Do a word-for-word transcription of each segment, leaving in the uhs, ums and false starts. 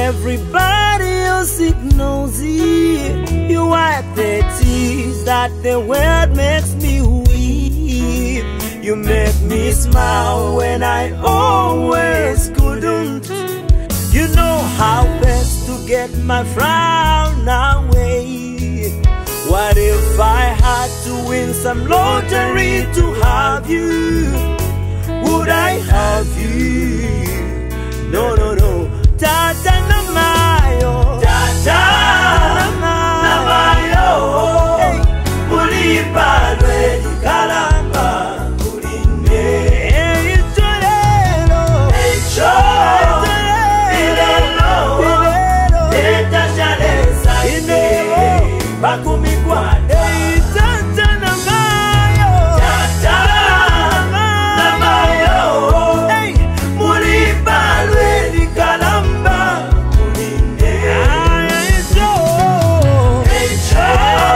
everybody else ignores it. You wipe the tears that the world makes me weep. You make me smile when I always couldn't. You know how best to get my frown away. What if I had to win some lottery to have you? Would I have you? No, no, no. Tata namayo, Tata namayo. Hey, mulipa lwe kalamba kulinde. Hey, cholelo, hey, cholelo, ilelo, ilelo. Teta shalesa ine, bakumi kwa. Hey, Tata namayo, Tata namayo. Hey, mulipa lwe kalamba kulinde. Hey, cho, hey, cho,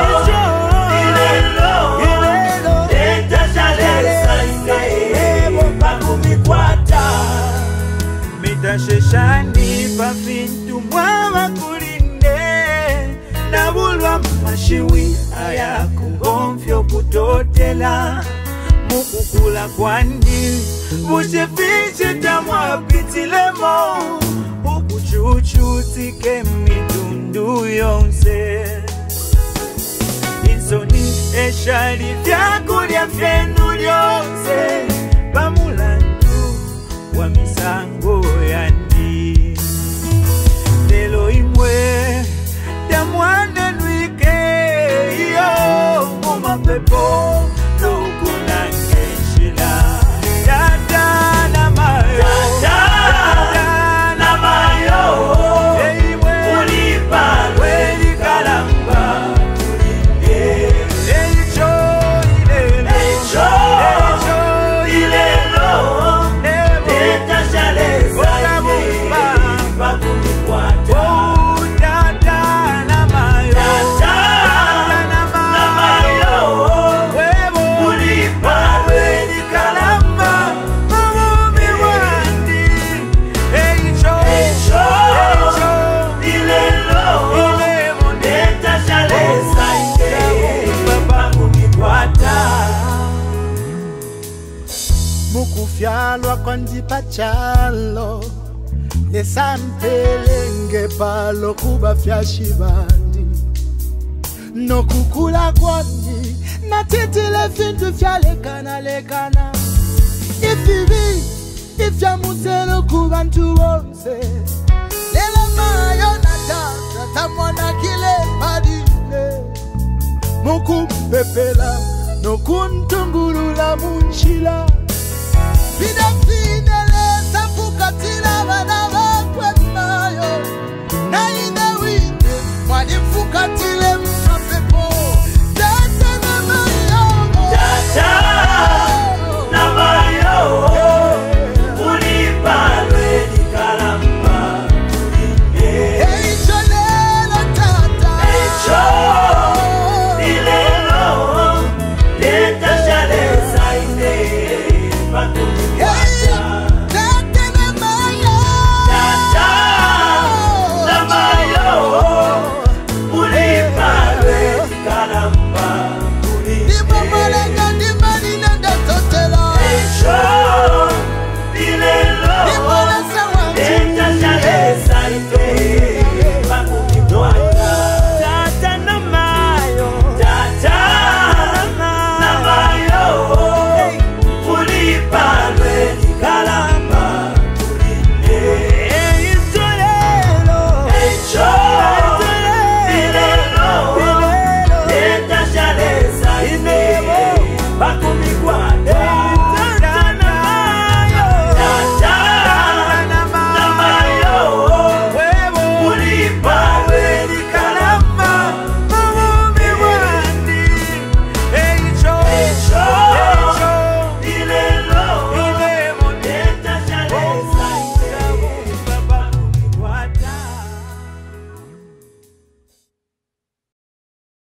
ilelo, ilelo. Teta shalesa ine, bakumi kwa ta. Mitasheshani pafintu mwawa kulinde. Nabulwa mashiwi ayakugonfyo kutotela. Mukukula kwandi bushefishe tamwa pitilemo. Ukuchuchutike mitundu yonse. Insoni eshali vyakulya vyenu lyonse. Bamulandu wa misango yandi. Lelo imwe tamwane nwike iyo mumapepo nukunange shila. Tata namayo, Tata namayo. Eimwe ulipa lwe kalamba kulinde. Eicho ilelo, eicho ilelo. Teta shalesa ine, bakumi kwa ta. Mukufyalwa kwandi pachalo, nesampelenge palo kuba fyashibandi. No kukula kwandi, natitile fintu fyalekana lekana. Ifivi, ifya muselo kubantu wonse. Lele mayo na tata, tamwana kile padile. Mukumpepela, no kuntungurula munshila. Vida finele, safuka tila bana.